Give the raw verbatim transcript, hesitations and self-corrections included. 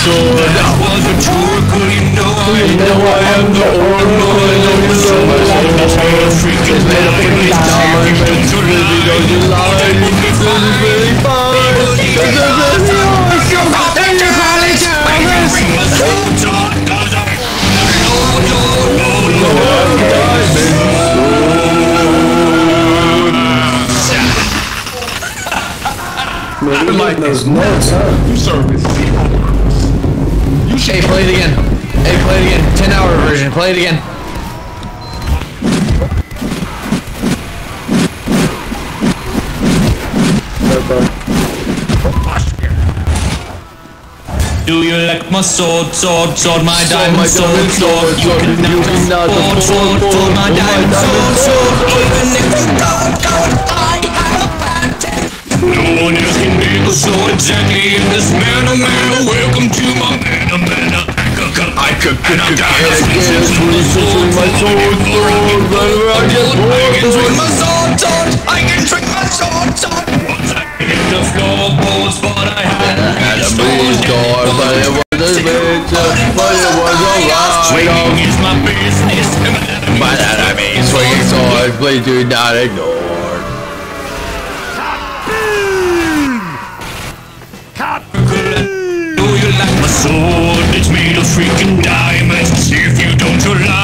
sword. That was a joke, you know I know I am the oracle. I know the soul like the tail. It's made of freaking diamonds. It's really don't you lie. This is really fine. This is really awesome. And you're calling Jarvis. I like those notes, huh? You service. You should. Hey, play it again. Hey, play it again. ten hour version. Play it again. Do you like my sword, sword, sword, my Sword, diamond my sword, diamond sword? sword, You can you can now now sword, sword, sword, sword, my sword, diamond my sword, diamond sword. Even if you don't, don't, I have a patent. No one else can make a sword exactly in this manner, manner. Welcome to my manner, manner. I could, I could, I could, I could, my sword, sword, I can swing my sword, sword. I can swing my sword, sword. Once I hit the floorboards, but I had a Please God, but it was a bitch, but it was alright. Swinging is my business. By that I mean swinging swords, please do not ignore. Do you like my sword? It's made of freaking diamonds. If you don't, you're lying.